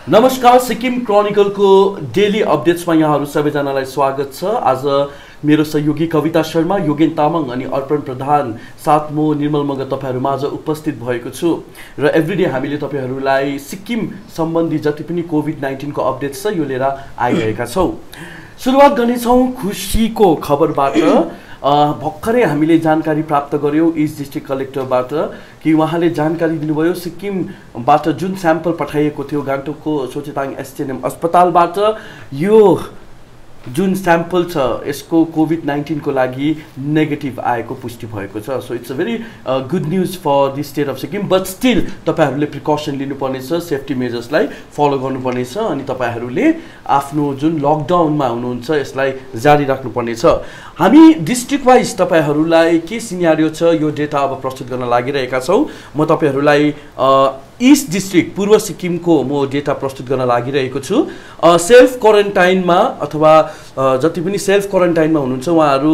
नमस्कार, सिक्किम क्रोनिकलको डेली अपडेट्समा यहाँहरू सबैजनालाई स्वागत छ। आज मेरो सहयोगी कविता शर्मा, योगेन तामाङ अनि अर्पण प्रधान साथ म निर्मल मगर तपाईहरुमाझ उपस्थित भएको छु र एभ्रीडे हामीले तपाईहरुलाई सिक्किम सम्बन्धी जति पनि कोभिड-19 को अपडेट्स छ यो लिएर आइरहेका छौं। सुरुवात गर्नेछौं खुशीको खबरबाट। भर्खरै हामीले जानकारी प्राप्त गर्यौं ईस्ट डिस्ट्रिक्ट कलेक्टरबाट कि उहाँले जानकारी दिनुभयो सिक्किमबाट जुन स्याम्पल पठाइएको थियो गान्तोकको सोचेताङ एसटीएनएम अस्पतालबाट यो जुन स्याम्पल छ यसको कोभिड-19 को लागि नेगेटिभ आएको पुष्टि भएको छ। So it's a very good news for the state of Sikkim, but still तपाईहरुले प्रिकसन लिनुपर्नेछ, सेफ्टी मेजर्सलाई फलो गर्नुपर्नेछ अनि तपाईहरुले आफ्नो जुन लकडाउनमा हुनुहुन्छ यसलाई जारी राख्नुपर्नेछ। हामी डिस्ट्रिक्ट वाइज तपाईहरुलाई के सिनेरियो छ यो डेटा अब प्रस्तुत गर्न लागिरहेका छौं। म तपाईहरुलाई ईस्ट डिस्ट्रिक्ट पूर्व सिक्किमको म डेटा प्रस्तुत गर्न लागिरहेको छु। सेल्फ क्वारेन्टाइनमा अथवा जति पनि सेल्फ क्वारेन्टाइनमा हुनुहुन्छ उहाँहरू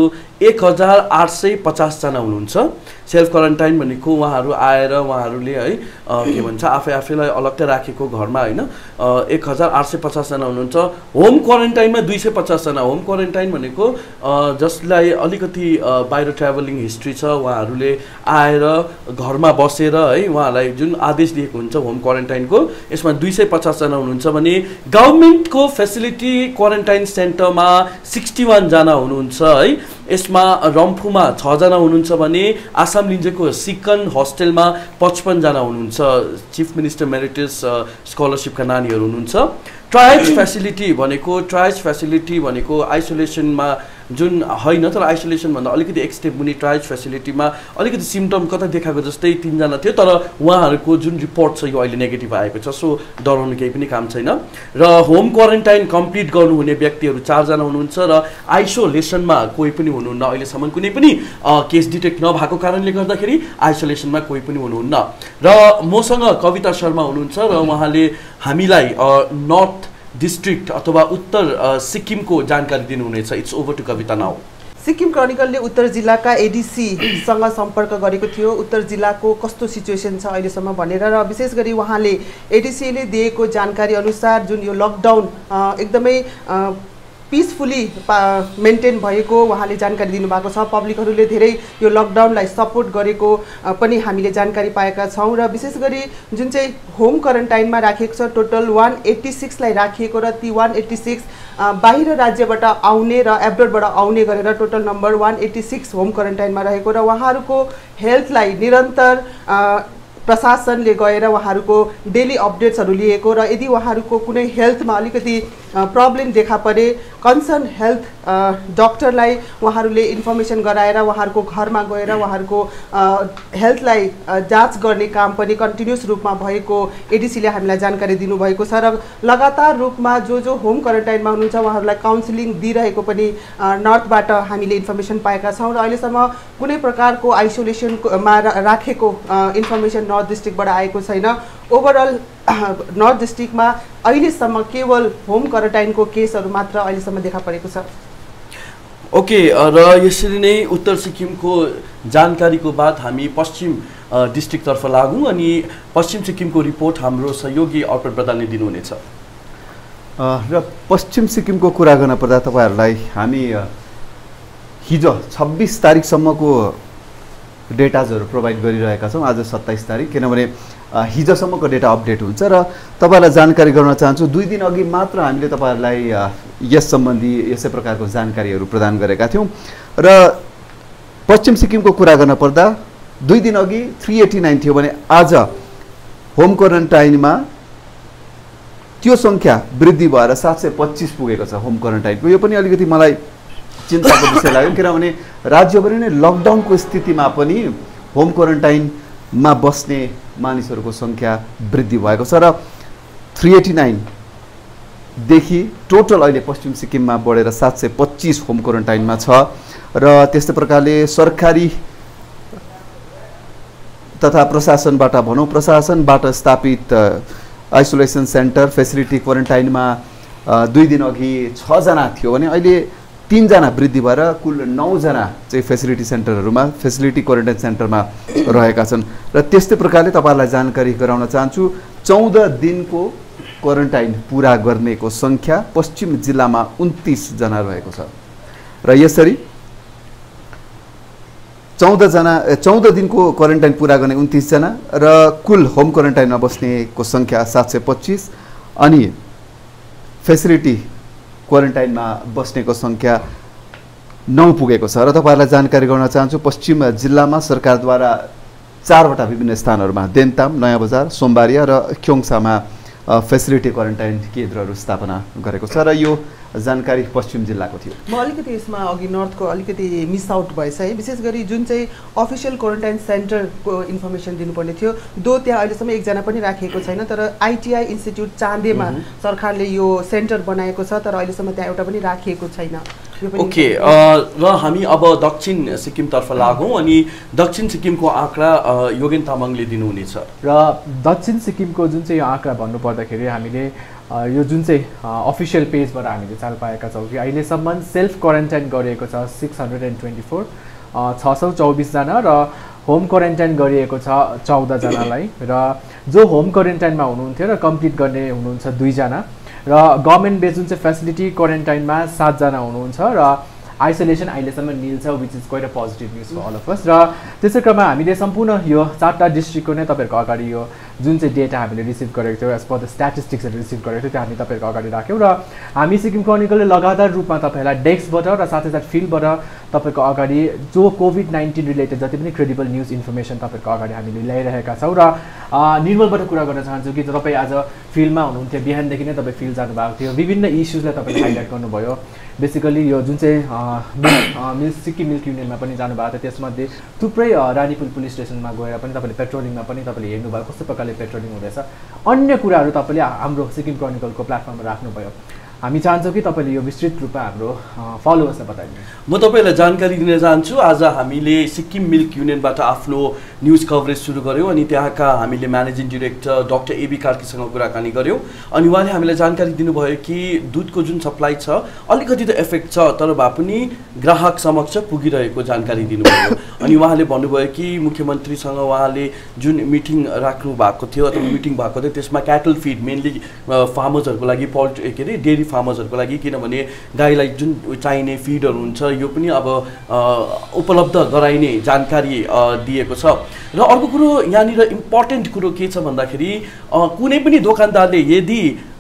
1850 जना हुनुहुन्छ। सेल्फ क्वारेन्टाइन भनेको उहाँहरू आएर उहाँहरूले है के भन्छ आफैलाई अलग्गै राखेको घरमा हैन 1850 जना हुनुहुन्छ। होम क्वारेन्टाइनमा 250 जना। होम क्वारेन्टाइन भनेको जसलाई अलिकति बाहिर ट्राभलिङ हिस्ट्री छ उहाँहरूले आएर घरमा बसेर है उहाँलाई जुन आदेश दिएको हुन्छ होम क्वारेन्टाइनको यसमा 250 जना हुनुहुन्छ भने गभर्नमेन्टको फेसिलिटी क्वारेन्टाइन सेन्टरमा 61 जना हुनुहुन्छ है। यसमा रम्फूमा 6 जना हुनुहुन्छ भने आसाम लिन्जेको सिकन हस्टेलमा 55 जना हुनुहुन्छ। चीफ मिनिस्टर मेरिटस स्कलरशिपका नानीहरू हुनुहुन्छ। ट्रायज फेसिलिटी भनेको आइसोलेसनमा जुन हैन तर आइसोलेसन भन्दा अलिकति एक स्टेप मुनि ट्रायज फेसिलिटीमा अलिकति सिम्पटम कता देखाएको जस्तै 3 जना थियो तर उहाँहरूको जुन रिपोर्ट छ यो अहिले नेगेटिभ आएको छ। सो डराउनु केही पनि काम छैन। र होम क्वारेन्टाइन कम्प्लिट गर्नुहुने व्यक्तिहरू 4 जना हुनुहुन्छ र आइसोलेसनमा कोही पनि हुनुहुन्न। अहिलेसम्म कुनै पनि केस डिटेक्ट नभएको कारणले गर्दाखेरि आइसोलेसनमा कोही पनि हुनुहुन्न। र मसँग कविता शर्मा हुनुहुन्छ र उहाँले हामीलाई नर्थ डिस्ट्रिक्ट अथवा उत्तर सिक्किमको जानकारी दिनुहुनेछ। It's over to Kavita now. Sikkim क्रोनिकलले उत्तर जिल्लाका एडीसी सँग सम्पर्क गरेको थियो उत्तर जिल्लाको कस्तो सिचुएसन छ अहिलेसम्म भनेर र विशेष गरी उहाँले एडीसीले दिएको जानकारी अनुसार जुन यो लकडाउन एकदमै पिसफुली मेन्टेन भएको उहाँले जानकारी दिनुभएको छ। पब्लिकहरूले धेरै यो लकडाउनलाई सपोर्ट गरेको पनि हामीले जानकारी पाएका छौँ र विशेष गरी जुन चाहिँ होम क्वारेन्टाइनमा राखिएको छ टोटल 186 लाई राखिएको र ती 186 बाहिर राज्यबाट आउने र एब्रोडबाट आउने गरेर टोटल नम्बर 186 होम क्वारेन्टाइनमा रहेको र उहाँहरूको हेल्थलाई निरन्तर प्रशासनले गएर उहाँहरूको डेली अपडेट्सहरू लिएको र यदि उहाँहरूको कुनै हेल्थमा अलिकति प्रब्लम देखा परे कन्सर्न हेल्थ डाक्टरलाई उहाँहरूले इन्फर्मेसन गराएर उहाँहरूको घरमा गएर उहाँहरूको हेल्थलाई जाँच गर्ने काम पनि कन्टिन्युस रूपमा भएको एडीसीले हामीलाई जानकारी दिनुभएको छ र लगातार रूपमा जो होम क्वारेन्टाइनमा हुनुहुन्छ उहाँहरूलाई काउन्सिलिङ दिइरहेको पनि नर्थबाट हामीले इन्फर्मेसन पाएका छौँ र अहिलेसम्म कुनै प्रकारको आइसोलेसनमा राखेको इन्फर्मेसन नर्थ डिस्ट्रिक्टबाट आएको छैन। ओभरअल नर्थ डिस्ट्रिक्टमा अहिलेसम्म केवल होम क्वारेन्टाइनको केसहरू मात्र अहिलेसम्म देखा परेको छ। ओके, र यसरी नै उत्तर सिक्किमको जानकारीको बाद हामी पश्चिम डिस्ट्रिक्टतर्फ लागौँ अनि पश्चिम सिक्किमको रिपोर्ट हाम्रो सहयोगी अर्पण प्रधानले दिनुहुनेछ। र पश्चिम सिक्किमको कुरा गर्न पर्दा तपाईहरुलाई हामी हिजो 26 तारिकसम्मको डेटाजहरू प्रोभाइड गरिरहेका छौँ। आज 27 तारिक किनभने हिजोसम्मको डेटा अपडेट हुन्छ र तपाईहरुलाई जानकारी गराउन चाहन्छु 2 दिन अघि मात्र हामीले तपाईहरुलाई यस सम्बन्धी यसै प्रकारको जानकारीहरू प्रदान गरेका थियौं र पश्चिम सिक्किमको कुरा गर्न पर्दा 2 दिन अघि 389 थियो भने आज होम क्वारेन्टाइनमा त्यो संख्या वृद्धि भएर 725 पुगेको छ होम क्वारेन्टाइनको। यो पनि अलिकति मलाई चिन्ताको विषय लाग्यो किनभने राज्यभरि नै लकडाउनको स्थितिमा पनि होम क्वारेन्टाइनमा बस्ने मानिसहरूको संख्या वृद्धि भएको छ र 389 देखि टोटल अहिले पश्चिम सिक्किममा बढेर 725 होम क्वारेन्टाइनमा छ र त्यस्तै प्रकारले सरकारी तथा प्रशासनबाट भनौं प्रशासनबाट स्थापित आइसोलेसन सेन्टर फेसिलिटी क्वारेन्टाइनमा 2 दिन अघि 6 जना थियो भने अहिले 3 जना वृद्धि भएर कुल 9 जना चाहिँ फेसिलिटी सेन्टरहरुमा फेसिलिटी क्वारेन्टाइन सेन्टरमा रहेका छन् र त्यस्तै प्रकारले तपाईहरुलाई जानकारी गराउन चाहन्छु 14 दिनको क्वारेन्टाइन पुरा गर्नेको सङ्ख्या पश्चिम जिल्लामा 29 जना रहेको छ र यसरी 14 दिनको क्वारेन्टाइन पुरा गर्ने 29 जना र कुल होम क्वारेन्टाइनमा बस्नेको सङ्ख्या 725 अनि फेसिलिटी क्वारेन्टाइनमा बस्नेको सङ्ख्या 9 पुगेको छ र तपाईहरुलाई जानकारी गराउन चाहन्छु पश्चिम जिल्लामा सरकारद्वारा 4 वटा विभिन्न स्थानहरूमा देन्ताम, नयाँ बजार, सोमबारिया र क्योङसामा फेसिलिटी क्वारेन्टाइन केन्द्रहरू स्थापना गरेको छ र यो जानकारी पश्चिम जिल्लाको थियो। म अलिकति यसमा अघि नर्थको अलिकति मिस आउट भएछ है, विशेष गरी जुन चाहिँ अफिसियल क्वारेन्टाइन सेन्टरको इन्फर्मेसन दिनुपर्ने थियो त्यहाँ अहिलेसम्म एकजना पनि राखिएको छैन, तर आइटिआई इन्स्टिट्युट चाँदेमा सरकारले यो सेन्टर बनाएको छ तर अहिलेसम्म त्यहाँ एउटा पनि राखिएको छैन। ओके, र हामी अब दक्षिण सिक्किमतर्फ लागौँ अनि दक्षिण सिक्किमको आँकडा योगेन तामाङले दिनुहुनेछ। र दक्षिण सिक्किमको जुन चाहिँ यो आँकडा भन्नुपर्दाखेरि हामीले यो जुन चाहिँ अफिसियल पेजबाट हामीले चाल पाएका छौँ कि अहिलेसम्म सेल्फ क्वारेन्टाइन गरिएको छ 624, 624 जना र होम क्वारेन्टाइन गरिएको छ 14 जनालाई र जो होम क्वारेन्टाइनमा हुनुहुन्थ्यो र कम्प्लिट गर्ने हुनुहुन्छ 2 जना र गभर्नमेन्ट बेस्ड जुन चाहिँ फेसिलिटी क्वारेन्टाइनमा 7 जना हुनुहुन्छ र आइसोलेसन अहिलेसम्म निल छ, which is quite a positive news for all of us. र त्यसै क्रममा हामीले सम्पूर्ण यो 4टा डिस्ट्रिक्टको नै तपाईँहरूको अगाडि यो जुन चाहिँ डेटा हामीले रिसिभ गरेको थियौँ एज पर द स्ट्याटिस्टिक्सहरू रिसिभ गरेको थियो त्यो हामी तपाईँहरूको अगाडि राख्यौँ र हामी सिक्किम क्रोनिकलले लगातार रूपमा तपाईँहरूलाई डेस्कबाट र साथै साथ फिल्डबाट तपाईँको अगाडि जो कोभिड-19 रिलेटेड जति पनि क्रेडिबल न्युज इन्फर्मेसन तपाईँहरूको अगाडि हामीले ल्याइरहेका छौँ। र निर्मलबाट कुरा गर्न चाहन्छु कि तपाईँ आज फिल्डमा हुनुहुन्थ्यो, बिहानदेखि नै तपाईँ फिल्ड जानुभएको थियो, विभिन्न इस्युजलाई तपाईँले हाइलाइट गर्नुभयो। बेसिकली यो जुन चाहिँ सिक्किम मिल्क युनियनमा पनि जानुभएको थियो, त्यसमध्ये थुप्रै रानीपुल पुलिस स्टेसनमा गएर पनि तपाईँले पेट्रोलिङमा पनि तपाईँले हेर्नुभयो कस्तो प्रकारले पेट्रोलिङ हुँदैछ, अन्य कुराहरू तपाईँले हाम्रो सिक्किम क्रोनिकलको प्लेटफर्ममा राख्नुभयो। हामी चाहन्छौँ कि तपाईँले यो विस्तृत रूपमा हाम्रो फलोवर्सलाई बताइदिनु। म तपाईँलाई जानकारी दिन चाहन्छु, आज हामीले सिक्किम मिल्क युनियनबाट आफ्नो न्युज कभरेज सुरु गऱ्यौँ अनि त्यहाँका हामीले म्यानेजिङ डिरेक्टर डाक्टर एबी कार्कीसँग कुराकानी गऱ्यौँ अनि उहाँले हामीलाई जानकारी दिनुभयो कि दुधको जुन सप्लाई छ अलिकति त इफेक्ट छ तर भए पनि ग्राहक समक्ष पुगिरहेको जानकारी दिनुभयो। अनि उहाँले भन्नुभयो कि मुख्यमन्त्रीसँग उहाँले जुन मिटिङ राख्नु भएको थियो अथवा मिटिङ भएको थियो त्यसमा क्याटल फिड मेनली फार्मर्सहरूको लागि डेरी फार्मर्सहरूको लागि, किनभने गाईलाई जुन चाहिने फिडहरू हुन्छ यो पनि अब उपलब्ध गराइने जानकारी दिएको छ। र अर्को कुरो यहाँनिर इम्पोर्टेन्ट कुरो के छ भन्दाखेरि कुनै पनि दोकानदारले यदि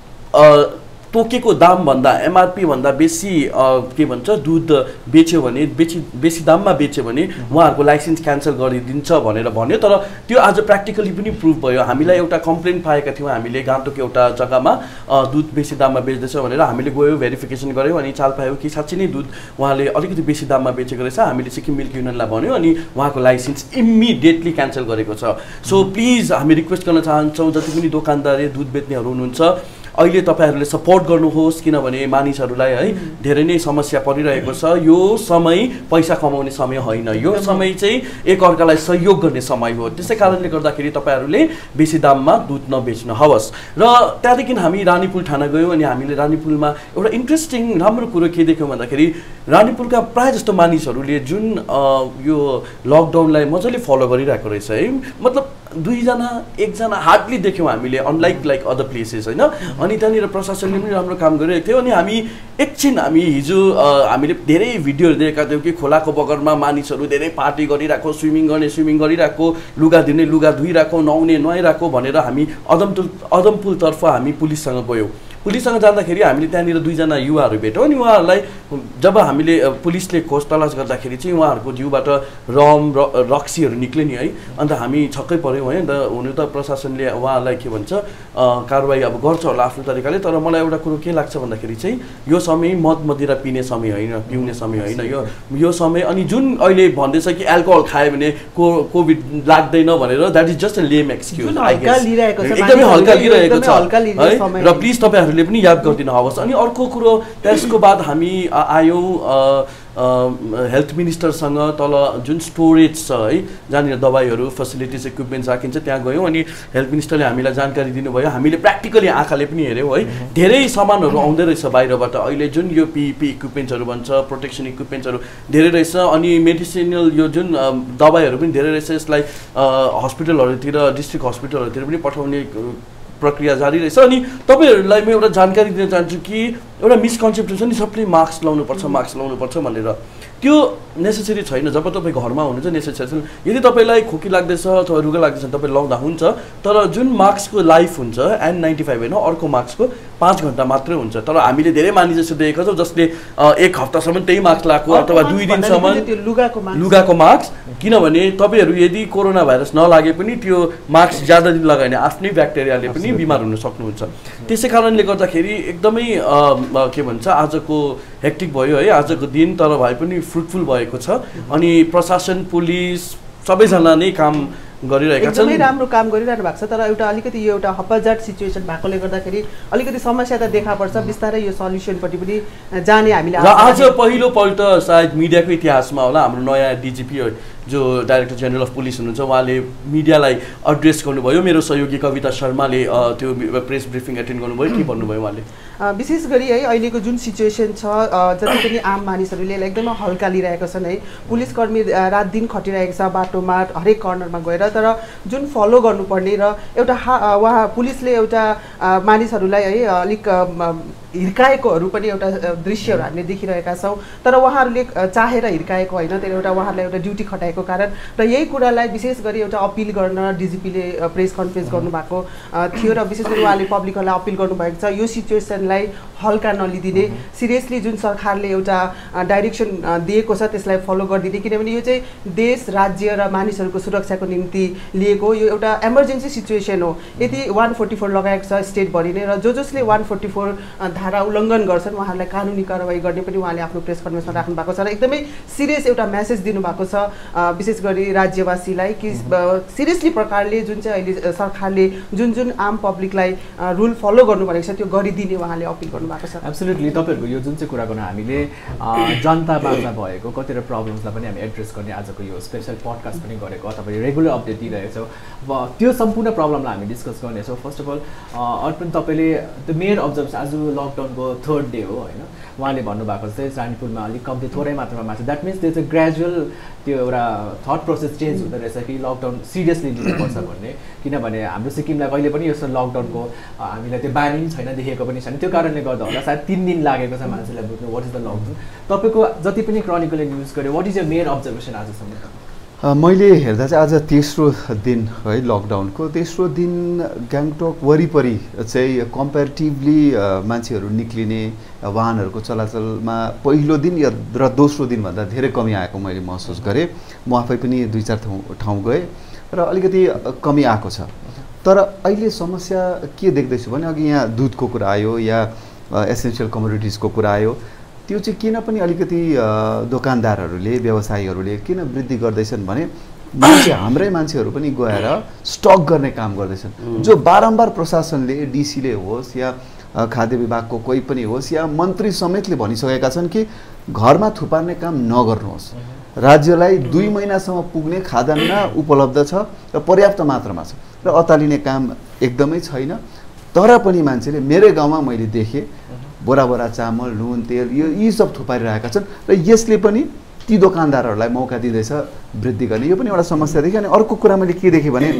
तोकेको दामभन्दा एमआरपी भन्दा बेसी के भन्छ दुध बेच्यो भने बेसी दाममा बेच्यो भने उहाँहरूको लाइसेन्स क्यान्सल गरिदिन्छ भनेर भन्यो। तर त्यो आज प्र्याक्टिकली पनि प्रुभ भयो। हामीलाई एउटा कम्प्लेन पाएका थियौँ हामीले गान्तोक एउटा जग्गामा दुध बेसी दाममा बेच्दैछ भनेर हामीले गयो भेरिफिकेसन गऱ्यौँ अनि चाल पायौँ कि साँच्चै नै दुध उहाँले अलिकति बेसी दाममा बेचेको रहेछ। हामीले सिक्किम मिल्क युनियनलाई भन्यो अनि उहाँको लाइसेन्स इमिडिएटली क्यान्सल गरेको छ। सो प्लिज हामी रिक्वेस्ट गर्न चाहन्छौँ जति पनि दोकानदारले दुध बेच्नेहरू हुनुहुन्छ अहिले तपाईहरूले सपोर्ट गर्नुहोस्, किनभने मानिसहरूलाई है धेरै नै समस्या परिरहेको छ। यो समय पैसा कमाउने समय होइन, यो समय चाहिँ एकअर्कालाई सहयोग गर्ने समय हो। त्यसै कारणले गर्दाखेरि तपाईँहरूले बेसी दाममा दुध नबेच्नु हवस्। र त्यहाँदेखि हामी रानीपुल थाना गयौँ अनि हामीले रानीपुलमा एउटा इन्ट्रेस्टिङ राम्रो कुरो के देख्यौँ भन्दाखेरि रानीपुलका प्रायः जस्तो मानिसहरूले जुन यो लकडाउनलाई मजाले फलो गरिरहेको रहेछ है, मतलब 2 जना 1 जना हार्डली देख्यौँ हामीले, अनलाइक लाइक अदर प्लेसेस होइन। अनि त्यहाँनिर प्रशासनले पनि राम्रो काम गरिरहेको थियो। अनि हामी हिजो हामीले धेरै भिडियोहरू देखेका थियौँ कि खोलाको बगरमा मानिसहरू धेरै पार्टी गरिरहेको, स्विमिङ गरिरहेको, लुगा धुने लुगा धुइरहेको, नुहाउने नुहाइरहेको भनेर हामी अदमपुलतर्फ हामी पुलिससँग गयौँ। पुलिससँग जाँदाखेरि हामीले त्यहाँनिर 2 जना युवाहरू भेट्यौँ अनि उहाँहरूलाई जब हामीले पुलिसले खोज तलास गर्दाखेरि चाहिँ उहाँहरूको जिउबाट रम रक्सीहरू निक्ल्यो नि है। अन्त हामी छक्कै पऱ्यौँ है। अन्त हुनु त प्रशासनले उहाँहरूलाई के भन्छ कारवाही अब गर्छ होला आफ्नो तरिकाले। तर मलाई एउटा कुरो के लाग्छ भन्दाखेरि चाहिँ यो समय मद मदिरा पिउने समय होइन, पिउने समय होइन यो समय। अनि जुन अहिले भन्दैछ कि एल्कोहल खायो भने कोभिड लाग्दैन भनेर that is just a lame excuse. एकदमै हल्का लिइरहेको छ है। र प्लिज तपाईँहरू पनि याद गरिदिनु हवस्। अनि अर्को कुरो त्यसको बाद हामी आयौँ हेल्थ मिनिस्टरसँग तल जुन स्टोरेज छ है जहाँनिर दबाईहरू फेसिलिटिज इक्विपमेन्ट्स राखिन्छ त्यहाँ गयौँ अनि हेल्थ मिनिस्टरले हामीलाई जानकारी दिनुभयो। हामीले प्र्याक्टिकली आँखाले पनि हेऱ्यौँ है, धेरै सामानहरू आउँदै रहेछ बाहिरबाट। अहिले जुन यो पिपी इक्विपमेन्ट्सहरू भन्छ प्रोटेक्सन इक्विपमेन्ट्सहरू धेरै रहेछ अनि मेडिसिनल यो जुन दबाईहरू पनि धेरै रहेछ। यसलाई हस्पिटलहरूतिर डिस्ट्रिक्ट हस्पिटलहरूतिर पनि पठाउने प्रक्रिया जारी रहेछ। अनि तपाईँहरूलाई म एउटा जानकारी दिन चाहन्छु कि एउटा मिसकन्सेप्सन छ नि, सबले मास्क लाउनुपर्छ भनेर। त्यो नेसेसरी छैन। जब तपाईँ घरमा हुनुहुन्छ नेसेसरी छैन। यदि तपाईँलाई खोकी लाग्दैछ अथवा रुगा लाग्दैछ तपाईँ लाउँदा हुन्छ, तर जुन मास्कको लाइफ हुन्छ N95 होइन, अर्को मास्कको 5 घन्टा मात्रै हुन्छ। तर हामीले धेरै मानिस जस्तो देखेका छौँ जसले 1 हप्तासम्म त्यही मास्क लगाएको अथवा 2 दिनसम्म लुगाको मास्क। किनभने तपाईँहरू यदि कोरोना भाइरस नलागे पनि त्यो मास्क ज्यादा दिन लगायो भने आफ्नै ब्याक्टेरियाले पनि बिमार हुन सक्नुहुन्छ। त्यसै कारणले गर्दाखेरि एकदमै के भन्छ आजको हेक्टिक भयो है आजको दिन, तर भए पनि फ्रुटफुल भएको छ। अनि प्रशासन पुलिस सबैजना नै काम गरिरहेका छन्, एकदमै राम्रो काम गरिरहनु भएको छ। तर एउटा अलिकति यो एउटा हप्पाजाट सिचुएसन भएकोले गर्दाखेरि अलिकति समस्या त देखा पर्छ। बिस्तारै यो सल्युसनपट्टि पनि जाने हामीले आज पहिलोपल्ट सायद मिडियाको इतिहासमा होला हाम्रो नयाँ डिजिपी जो डाइरेक्टर जेनरल अफ पुलिस हुनुहुन्छ उहाँले मिडियालाई एड्रेस गर्नुभयो। मेरो सहयोगी कविता शर्माले त्यो प्रेस ब्रिफिङ एटेन्ड गर्नुभयो। के भन्नुभयो उहाँले? विशेष गरी है अहिलेको जुन सिचुएसन छ, जति पनि आम मानिसहरूले एकदमै हल्का लिइरहेका छन् है। पुलिसकर्मी रात दिन खटिरहेको छ बाटोमा हरेक कर्नरमा गएर, तर जुन फलो गर्नुपर्ने र एउटा उहाँ पुलिसले एउटा मानिसहरूलाई है अलिक हिर्काएकोहरू पनि एउटा दृश्यहरू हामीले देखिरहेका छौँ। तर उहाँहरूले चाहेर हिर्काएको होइन, त्यो एउटा उहाँहरूलाई एउटा ड्युटी खटाएको कारण। र यही कुरालाई विशेष गरी एउटा अपिल गर्न डिजिपीले प्रेस कन्फरेन्स गर्नुभएको थियो र विशेष गरी उहाँले पब्लिकहरूलाई अपिल गर्नुभएको छ यो सिचुएसनलाई हल्का नलिदिने, सिरियसली जुन सरकारले एउटा डाइरेक्सन दिएको छ त्यसलाई फलो गरिदिने। किनभने यो चाहिँ देश राज्य र मानिसहरूको सुरक्षाको निम्ति लिएको यो एउटा इमर्जेन्सी सिचुएसन हो। यदि 144 लगाएको छ स्टेटभरि नै, र जसले 144 धारा उल्लङ्घन गर्छन् उहाँहरूलाई कानुनी कारवाही गर्ने पनि उहाँले आफ्नो प्रेस कन्फरेन्समा राख्नु भएको छ। र एकदमै सिरियस एउटा मेसेज दिनुभएको छ विशेष गरी राज्यवासीलाई कि सिरियसली प्रकारले जुन चाहिँ अहिले सरकारले जुन जुन आम पब्लिकलाई रुल फलो गर्नु भनेको छ त्यो गरिदिने उहाँले अपिल गर्नुभएको छ। एब्सोल्युटली तपाईँहरूको यो जुन चाहिँ कुरा गर्नु हामीले जनता माझमा भएको कतिवटा प्रब्लम्सलाई पनि हामी एड्रेस गर्ने आजको यो स्पेसल पडकास्ट पनि गरेको अथवा रेगुलर अपडेट दिइरहेछौँ। अब त्यो सम्पूर्ण प्रब्लमलाई हामी डिस्कस गर्नेछौँ। फर्स्ट अफ अल अर्पण तपाईँले त्यो मेन अब्जर्भेसन आज लकडाउनको 3rd डे हो होइन, उहाँले भन्नुभएको चाहिँ रानीपुरमा अलिक कम्ती थोरै मात्रामा मान्छ। द्याट मिन्स त्यो चाहिँ ग्रेजुअल त्यो एउटा थट प्रोसेस चेन्ज हुँदो रहेछ कि लकडाउन सिरियसली लिनुपर्छ भन्ने। किनभने हाम्रो सिक्किमलाई कहिले पनि यस्तो लकडाउनको हामीलाई त्यो बानी छैन, देखेको पनि छैन। त्यो कारणले गर्दा होला सायद 3 दिन लागेको छ मान्छेलाई बुझ्नु वाट इज द लकडाउन। तपाईँको जति पनि क्रोनिकलले न्युज गर्यो what is your main observation आजसम्म? मैले हेर्दा चाहिँ आज तेस्रो दिन है लकडाउनको। तेस्रो दिन गान्तोक वरिपरि चाहिँ कम्पेरिटिभली मान्छेहरू निक्लिने वाहनहरूको चलाचलमा पहिलो दिन र दोस्रो दिनभन्दा धेरै कमी आएको मैले महसुस गरेँ। म आफै पनि 2-4 ठाउँ गएँ र अलिकति कमी आएको छ। तर अहिले समस्या के देख्दैछु भने अघि यहाँ दुधको कुरा आयो या एसेन्सियल कमोडिटिजको कुरा आयो, त्यो चाहिँ किन पनि अलिकति दोकानदारहरूले व्यवसायीहरूले किन वृद्धि गर्दैछन् भने हाम्रै मान्छेहरू पनि गएर स्टक गर्ने काम गर्दैछन्। जो बारम्बार प्रशासनले डिसीले होस् या खाद्य विभागको कोही पनि होस् या मन्त्री समेतले भनिसकेका छन् कि घरमा थुपार्ने काम नगर्नुहोस्, राज्यलाई 2 महिनासम्म पुग्ने खाद्यान्न उपलब्ध छ र पर्याप्त मात्रामा छ र अतालिने काम एकदमै छैन। तर पनि मान्छेले मेरै गाउँमा मैले देखेँ बोरा बोरा चामल नुन तेल यी सब थुपारिरहेका छन् र यसले पनि ती दोकानदारहरूलाई मौका दिँदैछ वृद्धि गर्ने। यो पनि एउटा समस्या देखेँ। अनि अर्को कुरा मैले के देखेँ भने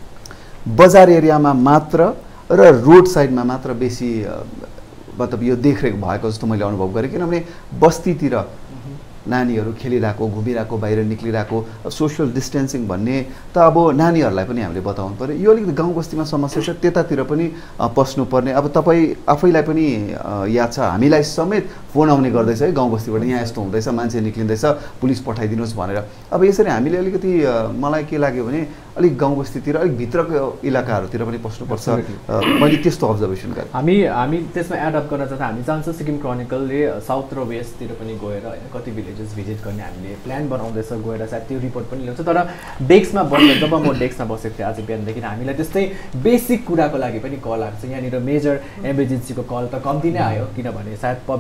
बजार एरियामा मात्र र रोड साइडमा मात्र बेसी मतलब यो देखरेख भएको जस्तो मैले अनुभव गरेँ। किनभने बस्तीतिर नानीहरू खेलिरहेको घुमिरहेको बाहिर निक्लिरहेको सोसियल डिस्टेन्सिङ भन्ने त अब नानीहरूलाई पनि हामीले बताउनु पर्यो। यो अलिकति गाउँ बस्तीमा समस्या छ, त्यतातिर पनि पस्नुपर्ने। अब तपाईँ आफैलाई पनि याद छ हामीलाई समेत फोन आउने गर्दैछ है गाउँ बस्तीबाट, यहाँ यस्तो हुँदैछ मान्छे निक्लिँदैछ पुलिस पठाइदिनुहोस् भनेर। अब यसरी हामीले अलिकति मलाई के लाग्यो भने अलिक गाउँ बस्तीतिर अलिक भित्रको इलाकाहरूतिर पनि पस्नुपर्छ। मैले त्यस्तो अब्जर्भेसन गरेँ। हामी त्यसमा एडअप गर्न चाहन्छ। हामी चाहन्छौँ सिक्किम क्रोनिकलले साउथ र वेस्टतिर पनि गएर होइन कति भिलेजेस भिजिट गर्ने हामीले प्लान बनाउँदैछ, गएर सायद त्यो रिपोर्ट पनि ल्याउँछ। तर डेस्कमा बस्दा जब म डेस्कमा बसेको थिएँ आज बिहानदेखि हामीलाई त्यस्तै बेसिक कुराको लागि पनि कल आएको छ। यहाँनिर मेजर इमर्जेन्सीको कल त कम्ती नै आयो किनभने सायद पब्लिक डोमेनमा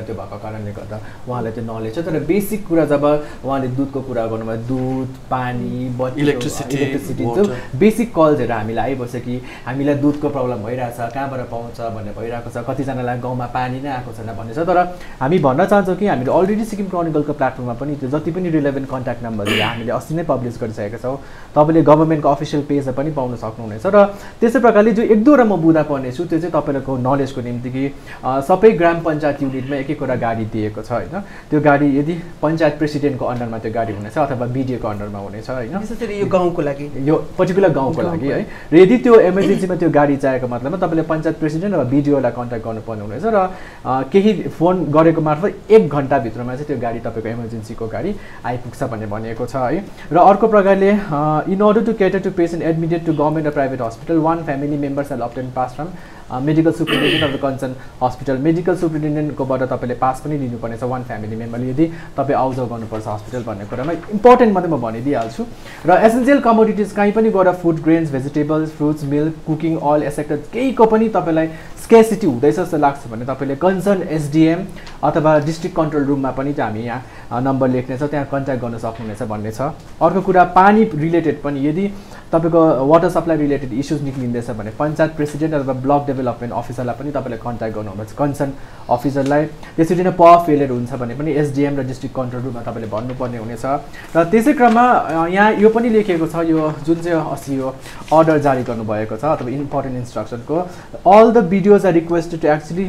त्यो भएको कारणले गर्दा उहाँलाई त्यो नलेज छ। तर बेसिक कुरा जब उहाँले दुधको कुरा गर्नुभयो, दुध, पानी, बत्ती, इलेक्ट्रिसिटी त्यो बेसिक कल्सहरू हामीलाई आइबस्छ कि हामीलाई दुधको प्रब्लम भइरहेछ, कहाँबाट पाउँछ भन्ने भइरहेको छ, कतिजनालाई गाउँमा पानी नै आएको छैन भन्ने छ। तर हामी भन्न चाहन्छौँ कि हामीले अलरेडी सिक्किम क्रोनिकलको प्लेटफर्ममा पनि त्यो जति पनि रिलेभेन्ट कन्ट्याक्ट नम्बरहरू हामीले अस्ति नै पब्लिस गरिसकेका छौँ। तपाईँले गभर्मेन्टको अफिसियल पेजमा पनि पाउन सक्नुहुनेछ। र त्यसै प्रकारले जो एक दुईवटा म बुझा पर्नेछु त्यो चाहिँ तपाईँहरूको नलेजको निम्ति कि सबै ग्राम पञ्चायत युनिटमा एक एकवटा गाडी दिएको छ होइन। त्यो गाडी यदि पञ्चायत प्रेसिडेन्टको अन्डरमा त्यो गाडी हुनेछ अथवा बिडिओको अन्डरमा हुनेछ होइन, यो गाउँको लागि, यो पर्टिकुलर गाउँको लागि है। र यदि त्यो इमर्जेन्सीमा त्यो गाडी चाहिएको मतलबमा तपाईँले पञ्चायत प्रेसिडेन्ट वा बिडिओलाई कन्ट्याक्ट गर्नुपर्ने हुनेछ र केही फोन गरेको मार्फत 1 घन्टाभित्रमा चाहिँ त्यो गाडी तपाईँको इमर्जेन्सीको गाडी आइपुग्छ भन्ने भनिएको छ है। र अर्को प्रकारले in order to cater to patient admitted to government or private hospital, one family member shall obtain pass from medical superintendent of the concern hospital. Medical सुप्रिन्टेन्डेन्टकोबाट तपाईँले पास पनि लिनुपर्नेछ वान फ्यामिली मेम्बरले यदि तपाईँ आउजाउ गर्नुपर्छ हस्पिटल भन्ने कुरामा इम्पोर्टेन्ट मात्रै म भनिदिइहाल्छु। र एसेन्सियल कमोडिटिज कहीँ पनि गएर food grains, vegetables, fruits, milk, cooking oil etcetera केहीको पनि तपाईँलाई स्केसिटी हुँदैछ जस्तो लाग्छ भने तपाईँले कन्सर्न एसडिएम अथवा डिस्ट्रिक्ट कन्ट्रोल रुममा पनि हामी यहाँ नम्बर लेख्नेछ, त्यहाँ कन्ट्याक्ट गर्न सक्नुहुनेछ भन्ने छ। अर्को कुरा पानी रिलेटेड पनि यदि तपाईँको वाटर सप्लाई रिलेटेड इस्युज निक्लिँदैछ भने पञ्चायत प्रेसिडेन्ट अथवा ब्लक डेभलपमेन्ट अफिसरलाई पनि तपाईँले कन्ट्याक्ट गर्नुहुन्छ, कन्सर्न अफिसरलाई। त्यसरी नै पावर फेलियर हुन्छ भने पनि एसडिएम र डिस्ट्रिक्ट कन्ट्रोल रुममा तपाईँले भन्नुपर्ने हुनेछ। र त्यसै क्रममा यहाँ यो पनि लेखिएको छ, यो जुन चाहिँ अस्ति यो अर्डर जारी गर्नुभएको छ अथवा इम्पोर्टेन्ट इन्स्ट्रक्सनको, all the BDOs are requested to actually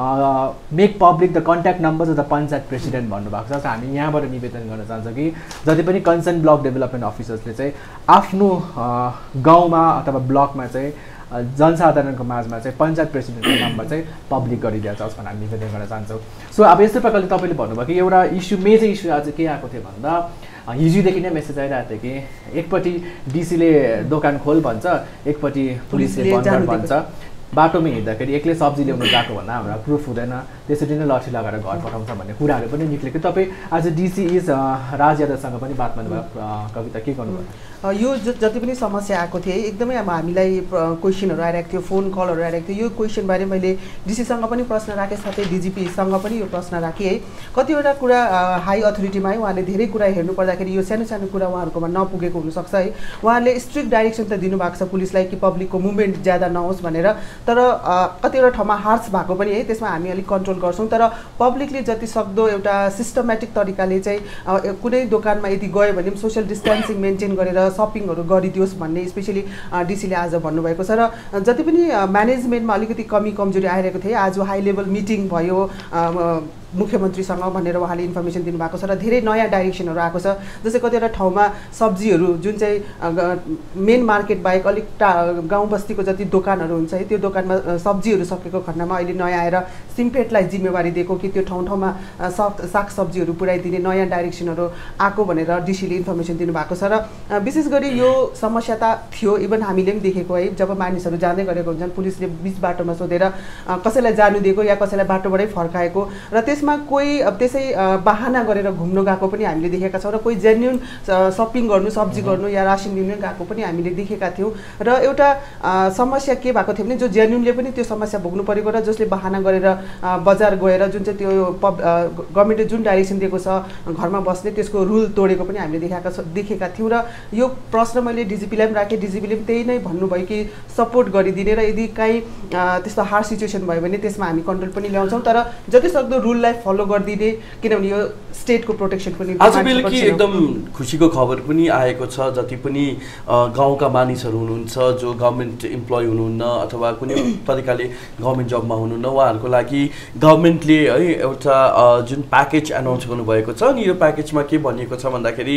make public the contact number of the panchayat president भन्नुभएको छ। हामी यहाँबाट निवेदन गर्न चाहन्छौँ कि जति पनि कन्सर्न ब्लक डेभलपमेन्ट अफिसर्सले चाहिँ आफ्नो गाउँमा अथवा ब्लकमा चाहिँ जनसाधारणको माझमा चाहिँ पञ्चायत प्रेसिडेन्टको नम्बर चाहिँ पब्लिक गरिदिएको छ भनेर हामी निवेदन गर्न चाहन्छौँ। सो अब यस्तै प्रकारले तपाईँले भन्नुभयो कि एउटा इस्यु मेजर इस्यु आज के आएको थियो भन्दा हिजोदेखि नै मेसेज आइरहेको थियो कि एकपट्टि डिसीले दोकान खोल भन्छ, एकपट्टि पुलिसले बन्द भन्छ। बाटोमा हिँड्दाखेरि एक्लै सब्जी ल्याउनु गएको भन्दा हाम्रो प्रुफ हुँदैन, त्यसरी नै लट्ठी लगाएर घर पठाउँछ भन्ने कुराहरू पनि निक्लेको। तपाईँ आज डिसी इज राज यादवसँग पनि बात मार्नुभयो, कविता के गर्नुभयो? यो जति पनि समस्या आएको थियो एकदमै अब हामीलाई क्वेसनहरू आइरहेको थियो, फोन कलहरू आइरहेको थियो। यो क्वेसनबारे मैले डिसीसँग पनि प्रश्न राखेँ, साथै डिजिपीसँग पनि यो प्रश्न राखेँ है। कतिवटा कुरा हाई अथोरिटीमा है उहाँले धेरै कुरा हेर्नु पर्दाखेरि यो सानो सानो कुरा उहाँहरूकोमा नपुगेको हुनसक्छ है। उहाँले स्ट्रिक्ट डाइरेक्सन त दिनुभएको छ पुलिसलाई कि पब्लिकको मुभमेन्ट ज्यादा नहोस् भनेर, तर कतिवटा ठाउँमा हार्स भएको पनि है, त्यसमा हामी अलिक कन्ट्रोल गर्छौँ। तर पब्लिकले जति सक्दो एउटा सिस्टमेटिक तरिकाले चाहिँ कुनै दोकानमा यदि गयो भने सोसियल डिस्टेन्सिङ मेन्टेन गरेर सपिङहरू गरिदियोस् भन्ने स्पेसली डिसीले आज भन्नुभएको छ। र जति पनि म्यानेजमेन्टमा अलिकति कमी कमजोरी आइरहेको थियो, आज हाई लेभल मिटिङ भयो मुख्यमन्त्रीसँग भनेर उहाँले इन्फर्मेसन दिनुभएको छ र धेरै नयाँ डाइरेक्सनहरू आएको छ। जस्तै कतिवटा ठाउँमा सब्जीहरू जुन चाहिँ मेन मार्केट बाहेक अलिक गाउँ बस्तीको जति दोकानहरू हुन्छ है, त्यो दोकानमा सब्जीहरू सकेको खण्डमा अहिले नयाँ आएर सिम्फेटलाई जिम्मेवारी दिएको कि त्यो ठाउँ ठाउँमा सागसब्जीहरू पुर्याइदिने नयाँ डाइरेक्सनहरू आएको भनेर डिसीले इन्फर्मेसन दिनुभएको छ। र विशेष गरी यो समस्या त थियो, इभन हामीले पनि देखेको है, जब मानिसहरू जाँदै गरेको हुन्छन् पुलिसले बिच बाटोमा सोधेर कसैलाई जानु दिएको या कसैलाई बाटोबाटै फर्काएको, र त्यसमा कोही त्यसै बहाना गरेर घुम्नु गएको पनि हामीले देखेका छौँ, र कोही जेन्युन सपिङ गर्नु, सब्जी गर्नु या रासिन लिनु गएको पनि हामीले देखेका थियौँ। र एउटा समस्या के भएको थियो भने जो जेन्युनले पनि त्यो समस्या भोग्नु परेको र जसले बहाना गरेर बजार गएर जुन चाहिँ त्यो गभर्मेन्टले जुन डाइरेक्सन दिएको छ घरमा बस्ने त्यसको रुल तोडेको पनि हामीले देखेका थियौँ। र यो प्रश्न मैले डिजिपीलाई पनि राखेँ, डिजिपीले पनि त्यही नै भन्नुभयो कि सपोर्ट गरिदिने र यदि काहीँ त्यस्तो हार्ड सिचुएसन भयो भने त्यसमा हामी कन्ट्रोल पनि ल्याउँछौँ, तर जति सक्दो रुललाई फलो गरिदिने, किनभने यो स्टेटको प्रोटेक्सन पनि। आज बेलुकी एकदम खुसीको खबर पनि आएको छ, जति पनि गाउँका मानिसहरू हुनुहुन्छ जो गभर्मेन्ट इम्प्लोइ हुनुहुन्न अथवा कुनै तरिकाले गभर्मेन्ट जबमा हुनुहुन्न, उहाँहरूको लागि गभर्मेन्टले है एउटा जुन प्याकेज एनाउन्स गर्नुभएको छ। अनि यो प्याकेजमा के भनिएको छ भन्दाखेरि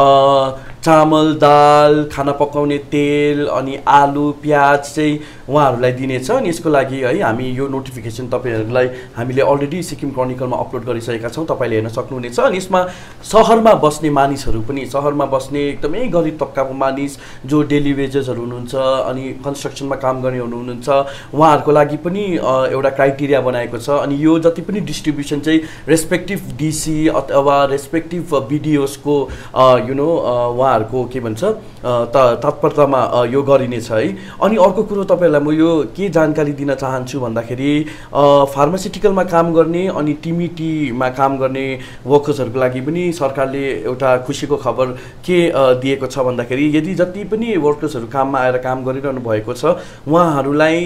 चामल, दाल, खाना पकाउने तेल अनि आलु, प्याज चाहिँ उहाँहरूलाई दिनेछ। अनि यसको लागि है हामी यो नोटिफिकेसन तपाईँहरूलाई हामीले अलरेडी सिक्किम क्रोनिकलमा अपलोड गरिसकेका छौँ, तपाईँले हेर्न सक्नुहुनेछ। अनि यसमा सहरमा बस्ने मानिसहरू पनि, सहरमा बस्ने एकदमै गरिब तबकाको मानिस जो डेली वेजेसहरू हुनुहुन्छ अनि कन्स्ट्रक्सनमा काम गर्ने हुनुहुन्छ, उहाँहरूको लागि पनि एउटा क्राइटेरिया बनाएको छ। अनि यो जति पनि डिस्ट्रिब्युसन चाहिँ रेस्पेक्टिभ डिसी अथवा रेस्पेक्टिभ बिडिओसको उहाँहरूको के भन्छ तत्परतामा यो गरिनेछ है। अनि अर्को कुरो तपाईँहरूलाई तपाईँलाई म यो के जानकारी दिन चाहन्छु भन्दाखेरि फार्मास्युटिकलमा काम गर्ने अनि टिमिटीमा काम गर्ने वर्कर्सहरूको लागि पनि सरकारले एउटा खुसीको खबर के दिएको छ भन्दाखेरि यदि जति पनि वर्कर्सहरू काममा आएर काम गरिरहनु भएको छ उहाँहरूलाई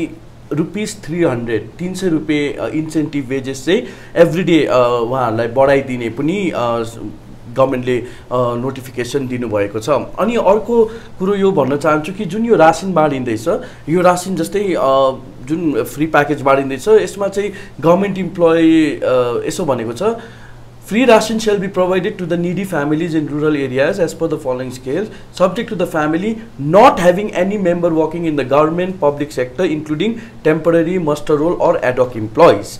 ₹300 रुपियाँ इन्सेन्टिभ वेजेस चाहिँ एभ्रिडे उहाँहरूलाई बढाइदिने पनि गभर्मेन्टले नोटिफिकेसन दिनुभएको छ। अनि अर्को कुरो यो भन्न चाहन्छु कि जुन यो रासिन बाँडिँदैछ यो रासिन जस्तै जुन फ्री प्याकेज बाँडिँदैछ यसमा चाहिँ गभर्मेन्ट इम्प्लोइ यसो भनेको छ Free ration shall be provided to the needy families in rural areas as per the following scales, subject to the family not having any member working in the government public sector, including temporary muster roll or ad hoc employees.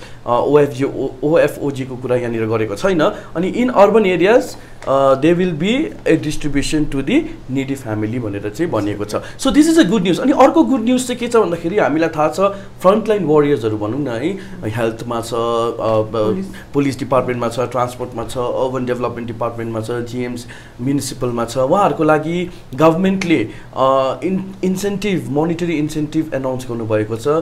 OFOG को कुरा यहाँनिर गरेको छैन। अनि in urban areas there will be a distribution to the needy family भनेर चाहिँ भनिएको छ। So this is a good news. अनि अर्को good news चाहिँ के छ भन्दाखेरि हामीलाई थाहा छ frontline warriors हरू भनौँ न है, हेल्थमा छ, पुलिस डिपार्टमेन्टमा छ, ट्रान्सपोर्टमा छ, अर्बन डेभलपमेन्ट डिपार्टमेन्टमा छ, जीएम्स म्युनिसिपलमा छ, उहाँहरूको लागि गभर्मेन्टले इन्सेन्टिभ मोनिटरी इन्सेन्टिभ एनाउन्स गर्नुभएको छ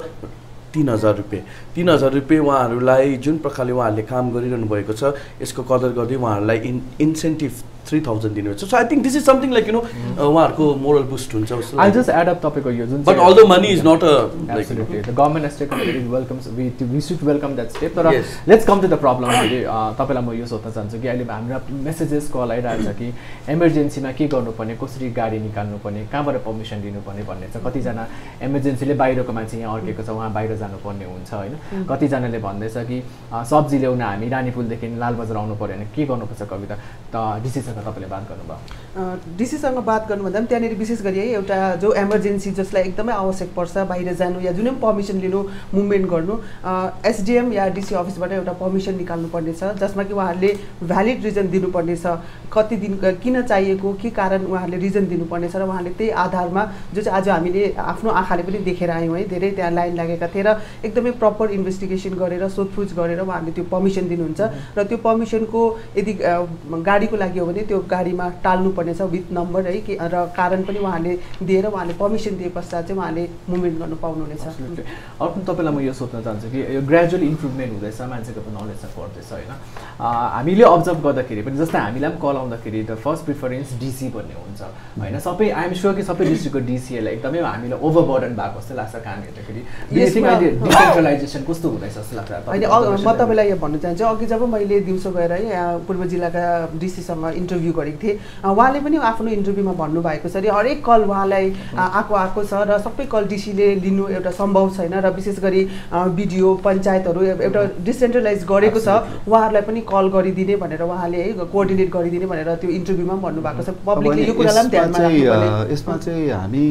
3000 रुपियाँ। 3000 रुपियाँ उहाँहरूलाई जुन प्रकारले उहाँहरूले काम गरिरहनु भएको छ यसको कदर गर्दै उहाँहरूलाई इन्सेन्टिभ 3000 दिनुहुन्छ। So I think this is something like उहाँहरूको moral boost हुन्छ जस्तो। I'll just add up तपाईको यो जुन But although money is not a absolutely the government has taken very welcomes we should welcome that step। तर let's come to the problem। तपाईलाई म यो सोध्न चाहन्छु कि अहिले हाम्रा मेसेजेस कल आइरहेको छ कि इमर्जेन्सीमा के गर्नुपर्ने, कसरी गाडी निकाल्नुपर्ने, कहाँबाट पर्मिसन लिनुपर्ने भन्ने छ। कतिजना इमर्जेन्सीले बाहिरको मान्छे यहाँ अड्केको छ उहाँ बाहिर जानुपर्ने हुन्छ हैन। कतिजनाले भन्दैछ कि सब्जी ल्याउन हामी रानीपुलदेखि लालबजार आउनु पर्यो भने के गर्नुपर्छ कविता त डिसिसँग तपाईले बात गर्नुभयो। डिसीसँग बात गर्नुभन्दा पनि त्यहाँनिर विशेष गरी है एउटा जो इमर्जेन्सी जसलाई एकदमै आवश्यक पर्छ बाहिर जानु या जुनै पर्मिसन लिनु मुभमेन्ट गर्नु एसडिएम या डिसी अफिसबाट एउटा पर्मिसन निकाल्नु पर्ने छ जसमा कि उहाँहरूले भ्यालिड रिजन दिनुपर्ने छ, कति दिन किन चाहिएको के कारण उहाँहरूले रिजन दिनुपर्ने छ र उहाँहरूले त्यही आधारमा जो चाहिँ आज हामीले आफ्नो आँखाले पनि देखेर आयौँ है, धेरै त्यहाँ लाइन लागेका थिए र एकदमै प्रपर इन्भेस्टिगेसन गरेर सोधपुछ गरेर उहाँहरूले त्यो पर्मिसन दिनुहुन्छ र त्यो पर्मिसनको यदि गाडीको लागि हो भने त्यो गाडीमा टाल्नुपर्ने छ विथ नम्बर है कि र कारण पनि उहाँले दिएर उहाँले पर्मिसन दिए पश्चात चाहिँ उहाँले मुभमेन्ट गर्न पाउनुहुनेछ। अर्को तपाईँलाई म यो सोध्न चाहन्छु कि यो ग्रेजुअल इम्प्रुभमेन्ट हुँदैछ, मान्छेको पनि नलेज बढ्दैछ होइन। हामीले अब्जर्भ गर्दाखेरि पनि जस्तै हामीलाई पनि कल आउँदाखेरि द फर्स्ट प्रिफरेन्स डिसी भन्ने हुन्छ होइन। सबै आइएम श्योर कि सबै डिस्ट्रिक्टको डिसीहरूलाई एकदमै हामीलाई ओभरबर्डन भएको जस्तो लाग्छ काम हेर्दाखेरि। डिसेन्ट्रलाइजेसन कस्तो हुँदैछ जस्तो लाग्छ अहिले म तपाईँलाई यो भन्न चाहन्छु अघि जब मैले दिउँसो गएर है पूर्व जिल्लाका डिसीसँग इन्टरभ्यू गरेको थिएँ उहाँले पनि आफ्नो इन्टरभ्यूमा भन्नुभएको छ हरेक कल उहाँलाई आएको छ र सबै कल डिसीले लिनु एउटा सम्भव छैन र विशेष गरी बिडिओ पञ्चायतहरू एउटा डिसेन्ट्रलाइज गरेको छ उहाँहरूलाई पनि कल गरिदिने भनेर उहाँले है कोअर्डिनेट गरिदिने भनेर त्यो इन्टरभ्यूमा पनि भन्नुभएको छ। पब्लिकले यो कुरालाई पनि ध्यानमा राख्नुपर्ने। यसमा चाहिँ हामी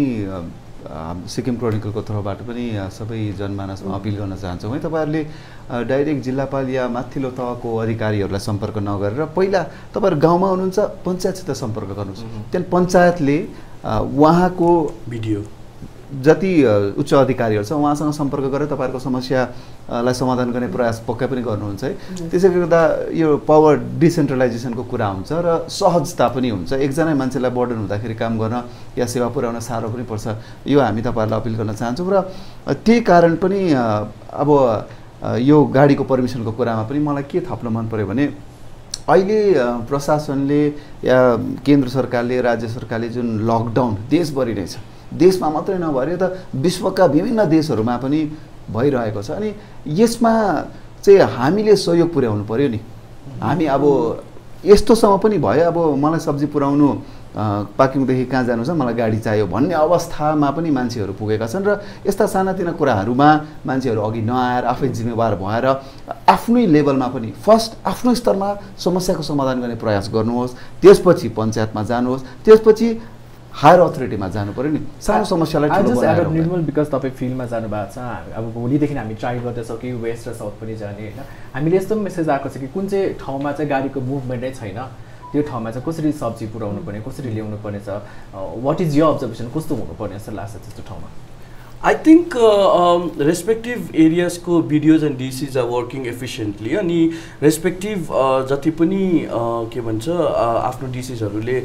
सिक्किम क्रोनिकलको तर्फबाट पनि सबै जनमानसमा अपिल गर्न चाहन्छौँ है, तपाईँहरूले डाइरेक्ट जिल्लापाल या माथिल्लो तहको अधिकारीहरूलाई सम्पर्क नगरेर पहिला तपाईँहरू गाउँमा हुनुहुन्छ पञ्चायतसित सम्पर्क गर्नुहोस्। त्यहाँदेखि पञ्चायतले उहाँको भिडियो जति उच्च अधिकारीहरू छ उहाँसँग सम्पर्क गरेर तपाईँहरूको समस्यालाई समाधान गर्ने प्रयास पक्कै पनि गर्नुहुन्छ है। त्यसैले गर्दा यो पावर डिसेन्ट्रलाइजेसनको कुरा हुन्छ र सहजता पनि हुन्छ। एकजना मान्छेलाई बर्डन हुँदाखेरि काम गर्न या सेवा पुर्याउन साह्रो पनि पर्छ, यो हामी तपाईँहरूलाई अपिल गर्न चाहन्छौँ। र त्यही कारण पनि अब यो गाडीको पर्मिसनको कुरामा पनि मलाई के थप्न मन पर्यो भने अहिले प्रशासनले या केन्द्र सरकारले राज्य सरकारले जुन लकडाउन देशभरि नै छ, देशमा मात्रै नभएर त विश्वका विभिन्न देशहरूमा पनि भइरहेको छ। अनि यसमा चाहिँ हामीले सहयोग पुर्याउनु पर्यो नि। हामी अब यस्तोसम्म पनि भयो अब मलाई सब्जी पुर्याउनु पार्किङदेखि कहाँ जानु छ मलाई गाडी चाहियो भन्ने अवस्थामा पनि मान्छेहरू पुगेका छन् र यस्ता सानातिना कुराहरूमा मान्छेहरू अघि नआएर आफै जिम्मेवार भएर आफ्नै लेभलमा पनि फर्स्ट आफ्नो स्तरमा समस्याको समाधान गर्ने प्रयास गर्नुहोस्, त्यसपछि पञ्चायतमा जानुहोस्, त्यसपछि हायर अथोरिटीमा जानु पर्यो नि। सानो समस्यालाई ठुलो बनाएर निर्मल बिकज तपाईँ फिल्डमा जानुभएको छ, अब भोलिदेखि हामी ट्राई गर्दैछौँ कि वेस्ट र साउथ पनि जाने होइन। हामीले यस्तो मेसेज आएको छ कि कुन चाहिँ ठाउँमा चाहिँ गाडीको मुभमेन्टै छैन त्यो ठाउँमा चाहिँ कसरी सब्जी पुर्याउनु पर्ने, कसरी ल्याउनु पर्ने छ, वाट इज यो अब्जर्भेसन कस्तो हुनुपर्ने जस्तो लाग्छ त्यस्तो ठाउँमा? I think respective areas को BDOs and DCs are working efficiently अनि respective जति पनि के भन्छ आफ्नो DCs हरूले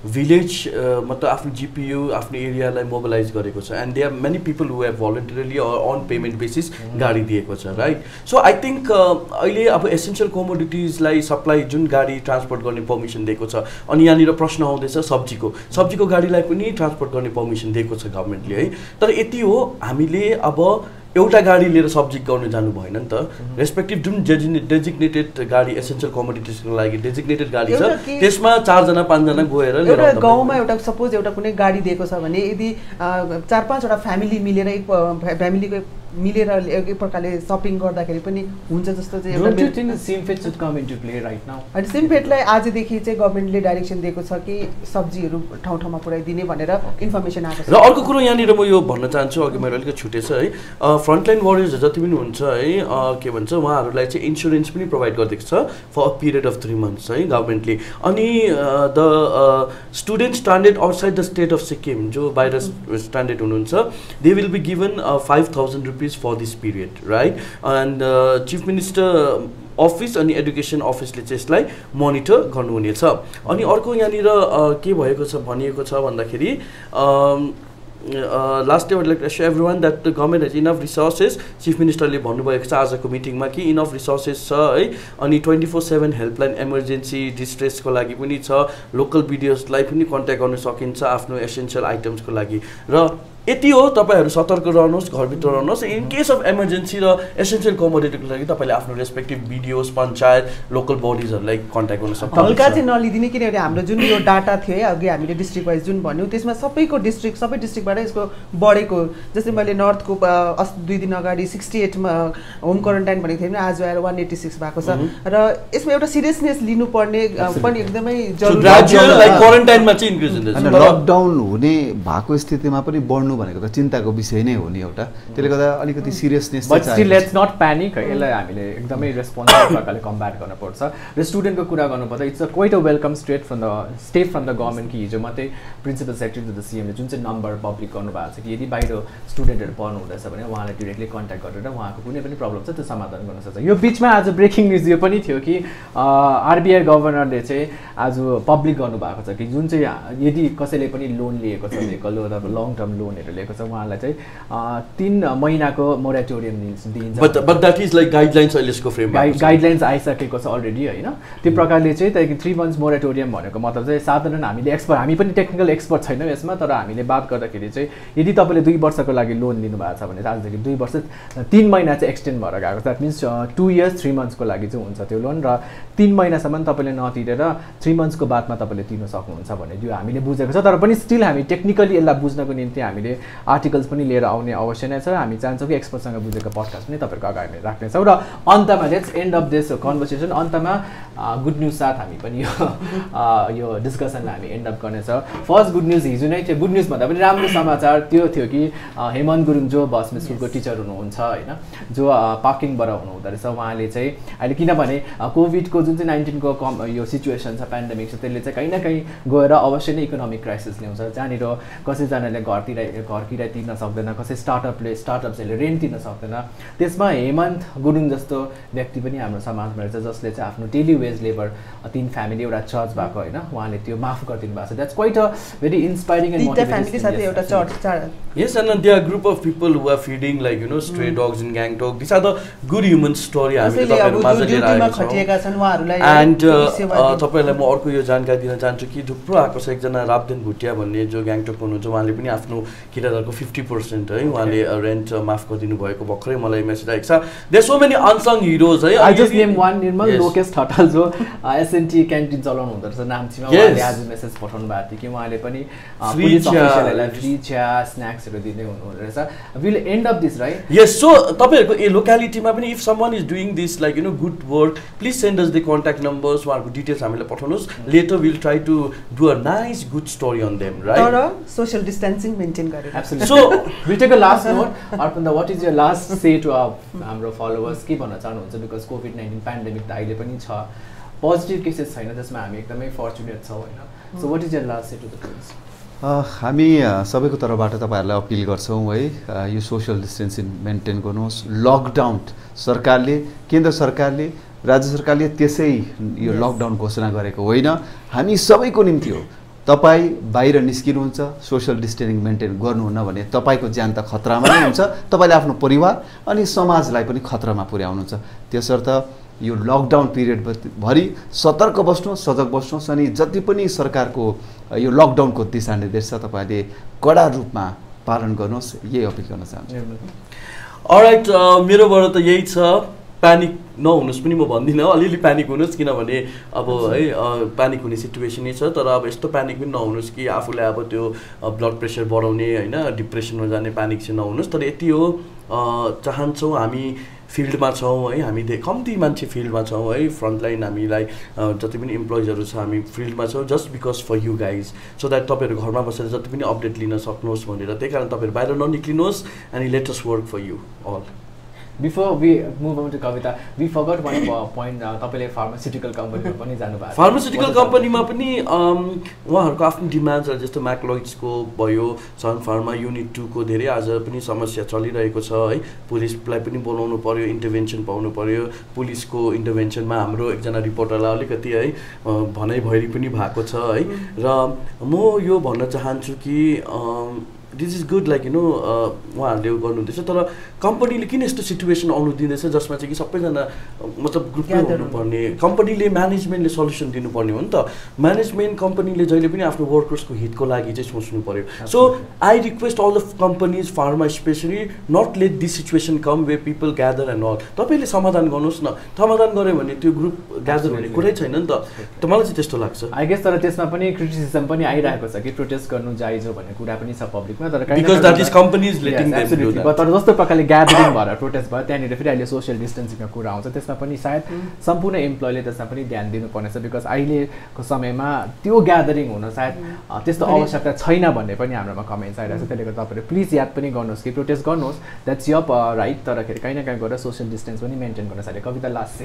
भिलेज मतलब आफ्नो जिपियु आफ्नो एरियालाई मोबिलाइज गरेको छ and they are many people who have voluntarily on payment basis गाडी दिएको छ राइट सो आई थिङ्क अहिले अब एसेन्सियल कमोडिटिजलाई सप्लाई जुन गाडी ट्रान्सपोर्ट गर्ने पर्मिसन दिएको छ अनि यहाँनिर प्रश्न आउँदैछ सब्जीको गाडीलाई पनि ट्रान्सपोर्ट गर्ने पर्मिसन दिएको छ गभर्मेन्टले है तर यति हो हामीले अब एउटा गाडी लिएर सब्जी गर्न जानु भएन नि त रेस्पेक्टिभ जुन डेजिग्नेटेड गाडी एसेन्सियल कमोडिटिजको लागि डेजिग्नेटेड गाडी छ त्यसमा 4 जना 5 जना गएर लिएर एउटा गाउँमा एउटा सपोज एउटा कुनै गाडी दिएको छ भने यदि 4-5 वटा फ्यामिली मिलेर एक फ्यामिलीको मिलेर एक प्रकारले सपिङ गर्दाखेरि पनि हुन्छ जस्तो चाहिँ एउटा SIMFED should come into play right now अनि सिमफेडलाई आजदेखि चाहिँ गभर्मेन्टले डाइरेक्सन दिएको छ कि सब्जीहरू ठाउँ ठाउँमा पुर्याइदिने भनेर इन्फर्मेसन आएको छ र अर्को कुरो यहाँनिर म यो भन्न चाहन्छु अघि मैले अलिकति छुटेछ है फ्रन्टलाइन वारियर्स जति पनि हुन्छ है के भन्छ उहाँहरूलाई चाहिँ इन्सुरेन्स पनि प्रोभाइड गरिदिएको छ for a period of 3 months है गभर्मेन्टले अनि the student standard outside the state of Sikkim जो बाहिर स्ट्यान्डर्ड हुनुहुन्छ they will be given 5,000 rupees for this period, right? And Chief Minister office अनि एडुकेसन अफिसले चाहिँ यसलाई मोनिटर गर्नुहुनेछ अनि अर्को यहाँनिर के भएको छ भनिएको छ भन्दाखेरि last day I would like to assure everyone that the government has enough resources. Chief Minister ले भन्नुभएको छ आजको मिटिङमा कि enough resources छ है अनि 24/7 हेल्पलाइन इमर्जेन्सी डिस्ट्रेसको लागि पनि छ लोकल भिडियोजलाई पनि कन्ट्याक्ट गर्न सकिन्छ आफ्नो एसेन्शियल आइटम्सको लागि र यति हो तपाईहरु सतर्क रहनुहोस् घरभित्र रहनुहोस् इन केस अफ इमर्जेन्सी र एसेन्शियल कमोडिटीको लागि तपाईले आफ्नो रेस्पेक्टिभ भिडियोज पञ्चायत लोकल बडीजहरुलाई कन्ट्याक्ट गर्न सक्नुहुन्छ हल्का चाहिँ नलिदिने किनभने हाम्रो जुन यो डाटा थियो है अघि हामीले डिस्ट्रिक्ट वाइज जुन भन्यौ त्यसमा सबै डिस्ट्रिक्टबाट यसको बढेको जस्तै मैले नर्थको 2 दिन अगाडि 68 मा होम क्वारेन्टाइन भनेको थिएँ आज आएर 186 भएको छ र यसमा एउटा सिरियसनेस लिनुपर्ने पनि एकदमै जरुरी ग्रेजुअल लाइक क्वारेन्टाइनमा चाहिँ इन्क्रिज हुँदैछ लकडाउन हुने भएको स्थितिमा पनि बढ्नु भनेको त चिन्ताको विषय नै हो नि एउटा त्यसले गर्दा अलिकति सिरियसनेस चाहिँ चाहिन्छ but still let's not panic है यसलाई हामीले एकदमै रेस्पोन्सिबल प्रकारले कम्ब्याट गर्न पर्छ र स्टुडेन्टको कुरा गर्नुपर्दा it's a quite a welcome state from the government कि हिजो मात्रै प्रिन्सिपल सेक्रेटरी टु द सीएमले जुन चाहिँ नम्बर पब्लिक गर्नुभएको छ कि यदि बाहिर स्टुडेन्टहरू पढ्नु हुँदैछ भने उहाँलाई डिरेक्टली कन्ट्याक्ट गरेर उहाँको कुनै पनि प्रब्लम छ त्यो समाधान गर्न सक्छ यो बिचमा आज ब्रेकिङ न्युज यो पनि थियो कि आरबिआई गभर्नरले चाहिँ आज पब्लिक गर्नुभएको छ कि जुन चाहिँ यदि कसैले पनि लोन लिएको छ भेहिकल अथवा लङ टर्म लोन लिएको छ उहाँलाई चाहिँ 3 महिनाको मोराटोरियम दिइन्छ but that is like guidelines अहिलेको फ्रेममा गाइडलाइन्स आइसकेको छ अलरेडी हैन त्यो प्रकारले चाहिँ त्यही 3 months मोराटोरियम भनेको मतलब चाहिँ साधारण हामी पनि टेक्निकल एक्सपर्ट छैनौँ यसमा तर हामीले बात गर्दाखेरि चाहिँ यदि तपाईले 2 वर्षको लागि लोन लिनु भएको छ भने आजदेखि 2 वर्ष 3 महिना चाहिँ एक्सटेन्ड भएर गएको छ दैट मिन्स 2 years 3 months को लागि चाहिँ हुन्छ त्यो लोन र 3 महिनासम्म तपाईले नतिरेर 3 months को बादमा तपाईले तिर्न सक्नुहुन्छ भने यो हामीले बुझेको छ तर पनि स्टिल हामी टेक्निकली यसलाई बुझ्नको निम्ति हामीले आर्टिकल्स पनि लिएर आउने अवश्य नै छ हामी चाहन्छौँ कि एक्सपर्टसँग बुझेको पडकास्ट पनि तपाईहरुको अगाडि राख्नेछौँ र अन्तमा let's end of this conversation अन्तमा गुड न्युज साथ हामी पनि यो डिस्कसनलाई हामी एन्ड अप गर्नेछौँ फर्स्ट गुड न्युज हिजो नै थियो गुड न्युज भन्दा पनि राम्रो समाचार त्यो थियो कि हेमन्त गुरुङ जो बस्मे स्कुलको टिचर हुनुहुन्छ हैन जो पार्किङबाट हुनुहुँदो रहेछ उहाँले चाहिँ अहिले किनभने कोभिडको जुन चाहिँ 19 को यो सिचुएसन छ पेन्डेमिक छ त्यसले चाहिँ कहीँ न कहीँ गएर अवश्य नै इकोनोमिक क्राइसिस ल्याउँछ जहाँनिर कसैजनाले घर किराय तिर्न सक्दैन कसै स्टार्टअप्सहरूले रेन्ट तिर्न सक्दैन त्यसमा हेमन्त गुरुङ जस्तो व्यक्ति पनि हाम्रो समाजमा रहेछ जसले चाहिँ आफ्नो डेली वेज लेबर 3 फ्यामिली एउटा चर्च भएको हैन उहाँले त्यो माफ गरिदिनु भएको छ that's quite a very inspiring and motivating family साथै एउटा चर्च यस and there group of people who are feeding like you know stray dogs in Gangtok this are the good human story हामीले तपाईहरु माझ लिएर आएका छौं एन्ड तपाईहरुलाई म अर्को यो जानकारी दिन चाहन्छु कि थुप्रो आएको छ एकजना राबदेन भुटिया भन्ने जो ग्याङटोक हुनुहुन्छ उहाँले पनि आफ्नो किरायदारको 50% है उहाँले रेन्ट माफ गरिदिनु भएको भर्खरै मलाई मेसेज आएको छ there so many unsung heroes है I just name one Nirmal Lokesh Thatal जो एसएनटी क्यान्टिन चलाउनु हुँदो रहेछ नाम्चीमा उहाँले आज मेसेज पठाउनु भएको थियो कि उहाँले पनि पुलिस अफिसरहरूलाई फ्री चिया स्न्याक्सहरु दिँदै हुनुहुँदो रहेछ will end of this right yes so तपाईहरुको ए लोकालिटीमा पनि if someone is doing this like you know good work please send us the contact numbers उहाँहरुको डिटेल्स हामीले पठाउनुस् later will try to do a nice good story on them right तर social distancing maintain गरेर absolutely so will take a last note Arpan what is your last say to हाम्रो followers के भन्न चाहनुहुन्छ because COVID-19 pandemic त अहिले पनि छ पोजिटिभ केसेस छैन जसमा हामी एकदमै फर्चुनेट छौँ हैन so what is your last say to the friends हामी सबैको तर्फबाट तपाईहरुलाई अपिल गर्छौं है यो सोशल डिस्टेन्सिङ मेन्टेन गर्नुहोस् लकडाउन सरकारले केन्द्र सरकारले राज्य सरकारले त्यसै यो लकडाउन घोषणा गरेको होइन हामी सबैको निम्ति हो तपाईँ बाहिर निस्किनुहुन्छ, सोसल डिस्टेन्सिङ मेन्टेन गर्नुहुन्न भने तपाईँको ज्यान त खतरामा नै हुन्छ, तपाईँले आफ्नो परिवार अनि समाजलाई पनि खतरामा पुर्याउनुहुन्छ। त्यसर्थ यो लकडाउन पिरियडभरि सतर्क बस्नुहोस्, सजग बस्नुहोस् अनि जति पनि सरकारको यो लकडाउनको दिशानिर्देश छ तपाईँले कडा रूपमा पालन गर्नुहोस्, यही अपिल गर्न चाहन्छु। अलराइट, मेरोबाट त यही छ। प्यानिक नहुनुहोस् पनि म भन्दिनँ, अलिअलि प्यानिक हुनुहोस्, किनभने अब है प्यानिक हुने सिचुएसनै छ। तर अब यस्तो प्यानिक पनि नहुनुहोस् कि आफूलाई अब त्यो ब्लड प्रेसर बढाउने होइन, डिप्रेसनमा जाने प्यानिक चाहिँ नहुनुहोस्। तर यति हो, चाहन्छौँ हामी फिल्डमा छौँ है, हामी कम्ती मान्छे फिल्डमा छौँ है, फ्रन्टलाइन हामीलाई जति पनि इम्प्लोइजहरू छ हामी फिल्डमा छौँ just because for you guys, so that तपाईँहरू घरमा बसेर जति पनि अपडेट लिन सक्नुहोस् भनेर। त्यही कारण तपाईँहरू बाहिर ननिक्लिनुहोस् and let us work for you all. Before we move on to Kavita, we forgot one point. तपाईँले फार्मास्युटिकल कम्पनीमा पनि जानुभएको छ। फार्मास्युटिकल कम्पनीमा पनि उहाँहरूको आफ्नो डिमान्ड्सहरू जस्तो म्याक्लोइड्सको भयो, सन फार्मा युनिट 2 को धेरै आज पनि समस्या चलिरहेको छ है। पुलिसलाई पनि बोलाउनु पर्यो, इन्टरभेन्सन पाउनु पर्यो। पुलिसको इन्टरभेन्सनमा हाम्रो एकजना रिपोर्टरलाई अलिकति है भनाइ भैरी पनि भएको छ है। र म यो भन्न चाहन्छु कि this is good, like you know उहाँहरूले गर्नुहुँदैछ, तर कम्पनीले किन यस्तो सिचुएसन आउनु दिँदैछ जसमा चाहिँ कि सबैजना मतलब ग्रुपमै हुनुपर्ने, कम्पनीले म्यानेजमेन्टले सल्युसन दिनुपर्ने हो नि त। म्यानेजमेन्ट कम्पनीले जहिले पनि आफ्नो वर्कर्सको हितको लागि चाहिँ सोच्नु पर्यो। So I request all the companies, pharma specially, not let this situation come where people gather and all. तपाईँले समाधान गर्नुहोस् न, समाधान गऱ्यो भने त्यो ग्रुप ग्यादर हुने कुरै छैन नि त। मलाई चाहिँ त्यस्तो लाग्छ। आई गेस तर त्यसमा पनि क्रिटिसिजम पनि आइरहेको छ कि प्रोटेस्ट गर्नु जायज हो भन्ने कुरा पनि छ पब्लिकमा। Because that is companies letting them do that. तर जस्तो प्रकारले ग्यादरिङ भएर प्रोटेस्ट भयो त्यहाँनिर फेरि अहिले सोसियल डिस्टेन्सिङको कुरा आउँछ, त्यसमा पनि सायद सम्पूर्ण इम्प्लोइले त्यसमा पनि ध्यान दिनुपर्नेछ। बिकज अहिलेको समयमा त्यो ग्यादरिङ हुन सायद त्यस्तो आवश्यकता छैन भन्ने पनि हाम्रोमा कमेन्ट्स आइरहेको छ। त्यसले गर्दा तपाईँहरू प्लिज याद पनि गर्नुहोस् कि प्रोटेस्ट गर्नुहोस्, द्याट्स यर राइट, तर कहीँ न कहीँ गएर सोसियल डिस्टेन्स पनि मेन्टेन गर्न सक्यो। कविता लास्ट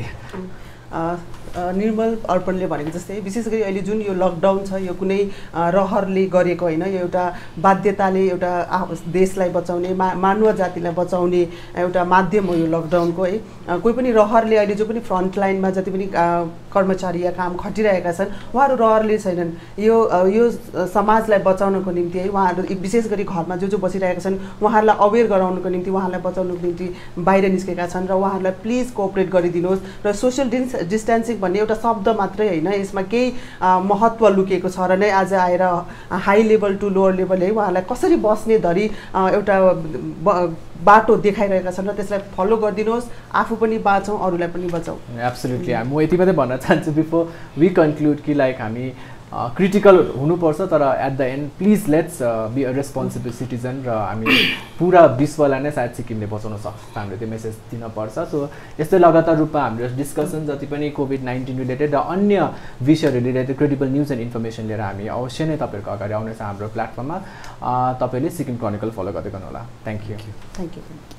निर्मल अर्पणले भनेको जस्तै विशेष गरी अहिले जुन यो लकडाउन छ यो कुनै रहरले गरेको होइन, यो एउटा बाध्यताले एउटा देशलाई बचाउने, मानव जातिलाई बचाउने एउटा माध्यम हो यो लकडाउनको है। कोही पनि रहरले अहिले जो पनि फ्रन्टलाइनमा जति पनि कर्मचारी या काम खटिरहेका छन् उहाँहरू रहरले छैनन्। यो समाजलाई बचाउनको निम्ति है उहाँहरू विशेष गरी घरमा जो बसिरहेका छन् उहाँहरूलाई अवेर गराउनको निम्ति, उहाँहरूलाई बचाउनको निम्ति बाहिर निस्केका छन् र उहाँहरूलाई प्लिज कोअपरेट गरिदिनुहोस्। र सोसियल डिस्टेन्सिङ भन्ने एउटा शब्द मात्रै होइन, यसमा केही महत्त्व लुकेको छ र नै आज आएर high level to lower level है उहाँहरूलाई कसरी बस्ने धरि एउटा बाटो देखाइरहेका छन् र त्यसलाई फलो गरिदिनुहोस्। आफू पनि बाँचौँ, अरूलाई पनि बचाउँ। एब्सोल्युटली। म यति मात्रै भन्न चाहन्छु बिफोर वी कन्क्लुड कि लाइक हामी क्रिटिकल हुनुपर्छ, तर at the end please let's be a responsible citizen र हामी पुरा विश्वलाई नै सायद सिक्किमले बचाउन सक्छ, हामीले त्यो मेसेज दिनपर्छ। सो यस्तै लगातार रूपमा हाम्रो डिस्कसन जति पनि कोभिड-19 रिलेटेड र अन्य विषयहरू related credible news and information लिएर हामी अवश्य नै तपाईँहरूको अगाडि आउनेछ हाम्रो प्लेटफर्ममा। तपाईँले सिक्किम क्रोनिकल फलो गर्दै गर्नुहोला। Thank you.